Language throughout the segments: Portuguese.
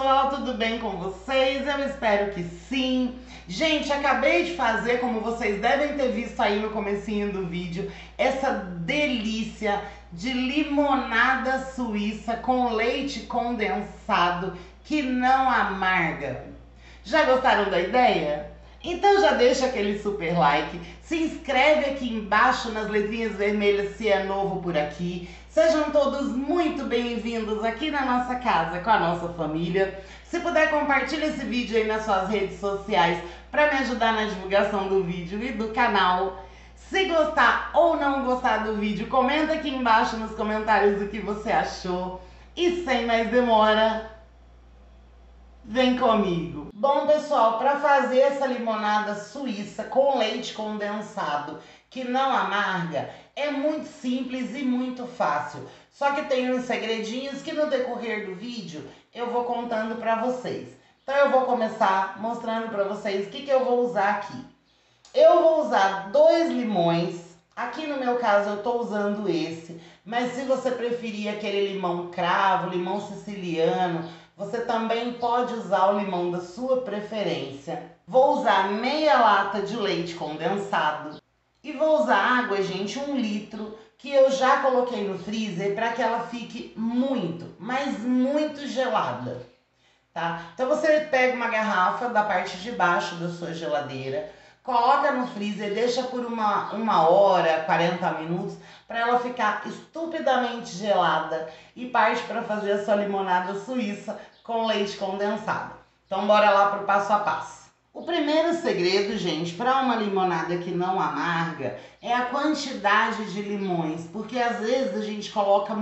pessoal, tudo bem com vocês? Eu espero que sim. Gente, acabei de fazer, como vocês devem ter visto aí no comecinho do vídeo, essa delícia de limonada suíça com leite condensado que não amarga. Já gostaram da ideia? Então já deixa aquele super like, se inscreve aqui embaixo nas letrinhas vermelhas se é novo por aqui. Sejam todos muito bem-vindos aqui na nossa casa com a nossa família. Se puder, compartilha esse vídeo aí nas suas redes sociais para me ajudar na divulgação do vídeo e do canal. Se gostar ou não gostar do vídeo, comenta aqui embaixo nos comentários o que você achou. E sem mais demora, vem comigo! Bom, pessoal, para fazer essa limonada suíça com leite condensado que não amarga, é muito simples e muito fácil. Só que tem uns segredinhos que no decorrer do vídeo eu vou contando para vocês. Então eu vou começar mostrando para vocês o que eu vou usar aqui. Eu vou usar 2 limões. Aqui no meu caso eu estou usando esse, mas se você preferir aquele limão cravo, limão siciliano, você também pode usar o limão da sua preferência. Vou usar meia lata de leite condensado. E vou usar água, gente, 1 litro, que eu já coloquei no freezer para que ela fique muito, mas muito gelada, tá? Então você pega uma garrafa da parte de baixo da sua geladeira, coloca no freezer, deixa por uma hora, 40 minutos, para ela ficar estupidamente gelada e parte para fazer a sua limonada suíça com leite condensado. Então bora lá pro passo a passo. O primeiro segredo, gente, para uma limonada que não amarga é a quantidade de limões, porque às vezes a gente coloca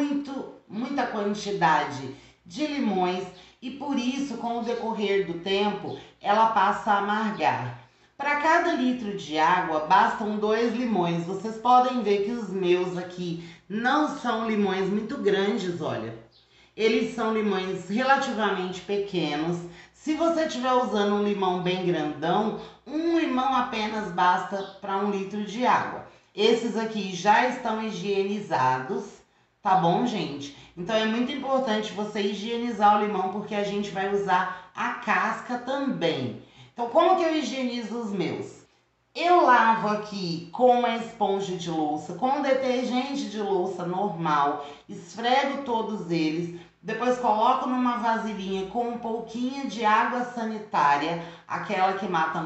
muita quantidade de limões e por isso, com o decorrer do tempo, ela passa a amargar. Para cada litro de água, bastam 2 limões. Vocês podem ver que os meus aqui não são limões muito grandes, olha. Eles são limões relativamente pequenos. Se você estiver usando um limão bem grandão, 1 limão apenas basta para 1 litro de água. Esses aqui já estão higienizados, tá bom, gente? Então é muito importante você higienizar o limão porque a gente vai usar a casca também. Então como que eu higienizo os meus? Eu lavo aqui com uma esponja de louça, com detergente de louça normal, esfrego todos eles, depois coloco numa vasilhinha com um pouquinho de água sanitária, aquela que mata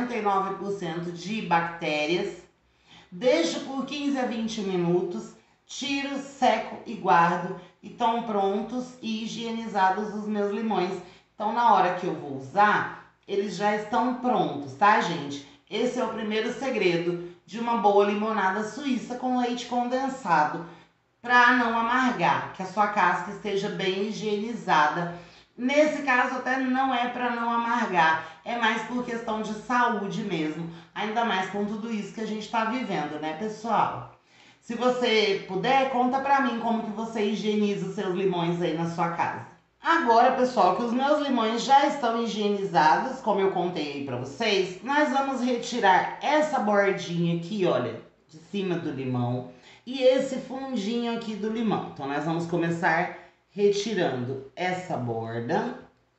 99% de bactérias, deixo por 15 a 20 minutos, tiro, seco e guardo, e estão prontos e higienizados os meus limões. Então na hora que eu vou usar, eles já estão prontos, tá, gente? Esse é o primeiro segredo de uma boa limonada suíça com leite condensado, para não amargar, que a sua casca esteja bem higienizada. Nesse caso até não é para não amargar, é mais por questão de saúde mesmo, ainda mais com tudo isso que a gente está vivendo, né, pessoal? Se você puder, conta para mim como que você higieniza os seus limões aí na sua casa. Agora, pessoal, que os meus limões já estão higienizados, como eu contei aí pra vocês, nós vamos retirar essa bordinha aqui, olha, de cima do limão e esse fundinho aqui do limão. Então, nós vamos começar retirando essa borda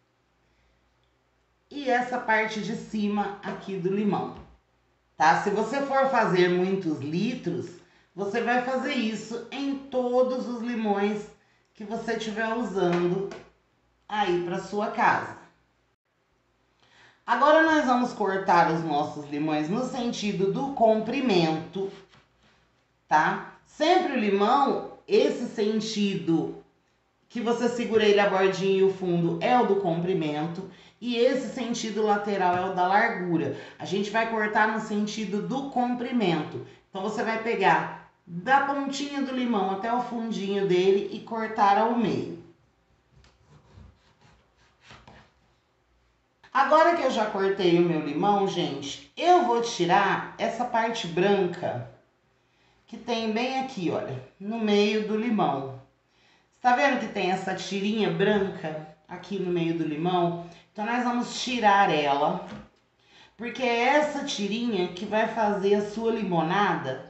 e essa parte de cima aqui do limão, tá? Se você for fazer muitos litros, você vai fazer isso em todos os limões que você estiver usando aí para sua casa. Agora nós vamos cortar os nossos limões no sentido do comprimento, tá? Sempre o limão, esse sentido que você segura ele a bordinha e o fundo é o do comprimento e esse sentido lateral é o da largura. A gente vai cortar no sentido do comprimento. Então você vai pegar da pontinha do limão até o fundinho dele e cortar ao meio. Agora que eu já cortei o meu limão, gente, eu vou tirar essa parte branca que tem bem aqui, olha, no meio do limão. Tá vendo que tem essa tirinha branca aqui no meio do limão? Então nós vamos tirar ela, porque é essa tirinha que vai fazer a sua limonada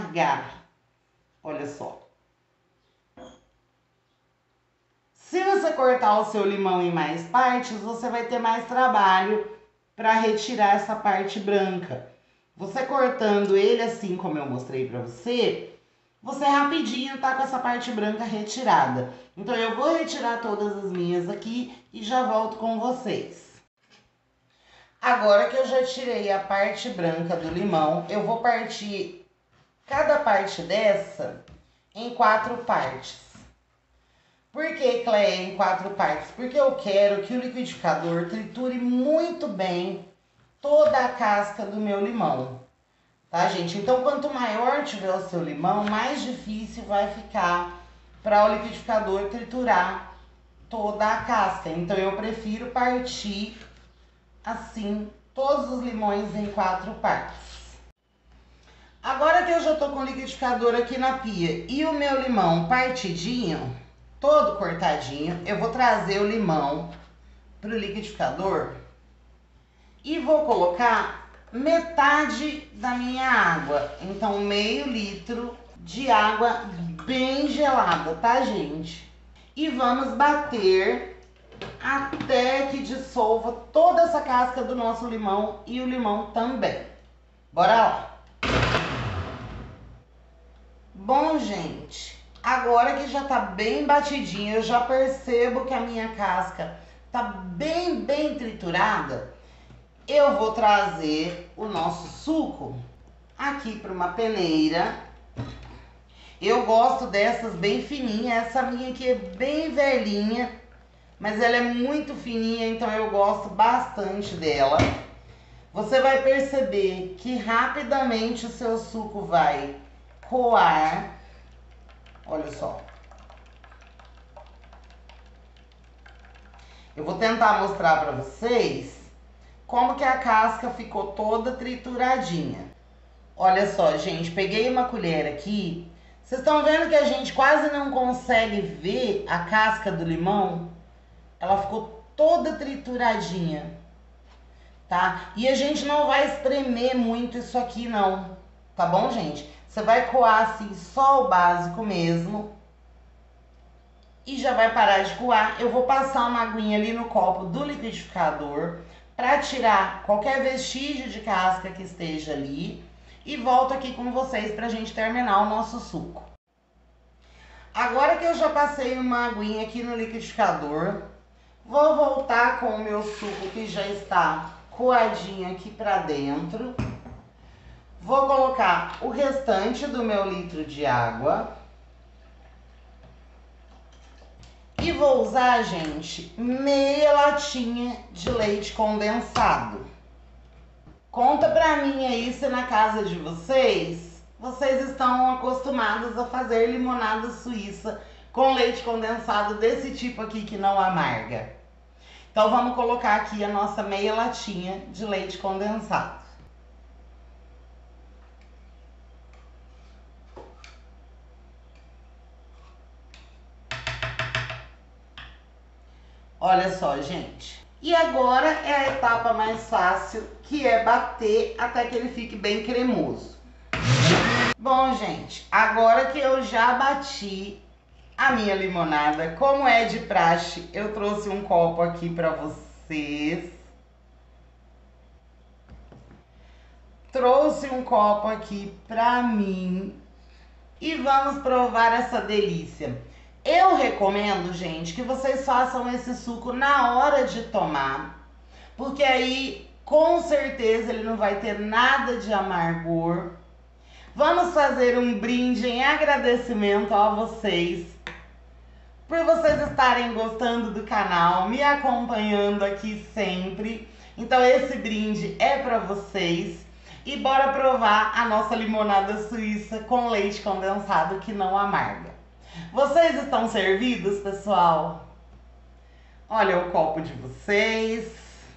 amargar. Olha só. Se você cortar o seu limão em mais partes, você vai ter mais trabalho para retirar essa parte branca. Você cortando ele assim como eu mostrei para você, você rapidinho tá com essa parte branca retirada. Então eu vou retirar todas as minhas aqui e já volto com vocês. Agora que eu já tirei a parte branca do limão, eu vou partir cada parte dessa em 4 partes. Por que, Cleia, em 4 partes? Porque eu quero que o liquidificador triture muito bem toda a casca do meu limão. Tá, gente? Então, quanto maior tiver o seu limão, mais difícil vai ficar para o liquidificador triturar toda a casca. Então, eu prefiro partir assim todos os limões em 4 partes. Agora que eu já tô com o liquidificador aqui na pia e o meu limão partidinho, todo cortadinho, eu vou trazer o limão pro liquidificador e vou colocar metade da minha água. Então, meio litro de água bem gelada, tá, gente? E vamos bater até que dissolva toda essa casca do nosso limão e o limão também. Bora lá! Bom, gente, agora que já tá bem batidinho, eu já percebo que a minha casca tá bem triturada. Eu vou trazer o nosso suco aqui para uma peneira. Eu gosto dessas bem fininhas. Essa minha aqui é bem velhinha, mas ela é muito fininha, então eu gosto bastante dela. Você vai perceber que rapidamente o seu suco vai coar. Olha só. Eu vou tentar mostrar para vocês como que a casca ficou toda trituradinha. Olha só, gente, peguei uma colher aqui. Vocês estão vendo que a gente quase não consegue ver a casca do limão? Ela ficou toda trituradinha, tá? E a gente não vai espremer muito isso aqui não, tá bom, gente? Você vai coar assim só o básico mesmo e já vai parar de coar. Eu vou passar uma aguinha ali no copo do liquidificador para tirar qualquer vestígio de casca que esteja ali e volto aqui com vocês para a gente terminar o nosso suco. Agora que eu já passei uma aguinha aqui no liquidificador, vou voltar com o meu suco que já está coadinho aqui para dentro. Vou colocar o restante do meu litro de água. E vou usar, gente, meia latinha de leite condensado. Conta pra mim aí se na casa de vocês estão acostumados a fazer limonada suíça com leite condensado desse tipo aqui que não amarga. Então vamos colocar aqui a nossa meia latinha de leite condensado. Olha só, gente. E agora é a etapa mais fácil, que é bater até que ele fique bem cremoso. Bom, gente, agora que eu já bati a minha limonada, como é de praxe, eu trouxe um copo aqui para vocês. Trouxe um copo aqui para mim e vamos provar essa delícia. Eu recomendo, gente, que vocês façam esse suco na hora de tomar, porque aí com certeza ele não vai ter nada de amargor. Vamos fazer um brinde em agradecimento a vocês por vocês estarem gostando do canal, me acompanhando aqui sempre. Então esse brinde é para vocês. E bora provar a nossa limonada suíça com leite condensado que não amarga. Vocês estão servidos, pessoal? Olha o copo de vocês.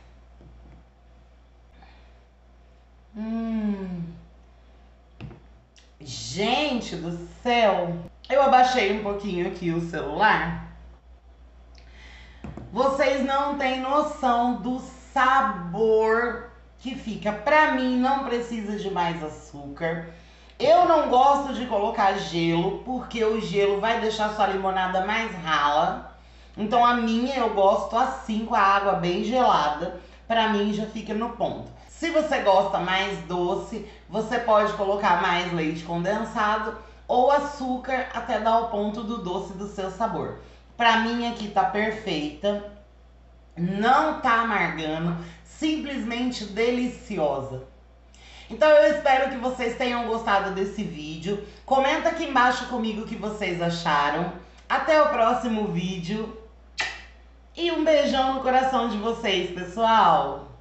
Gente do céu! Eu abaixei um pouquinho aqui o celular. Vocês não têm noção do sabor que fica. Pra mim não precisa de mais açúcar. Eu não gosto de colocar gelo, porque o gelo vai deixar sua limonada mais rala. Então a minha eu gosto assim, com a água bem gelada. Pra mim já fica no ponto. Se você gosta mais doce, você pode colocar mais leite condensado ou açúcar até dar o ponto do doce do seu sabor. Pra mim aqui tá perfeita, não tá amargando, simplesmente deliciosa. Então eu espero que vocês tenham gostado desse vídeo. Comenta aqui embaixo comigo o que vocês acharam. Até o próximo vídeo. E um beijão no coração de vocês, pessoal!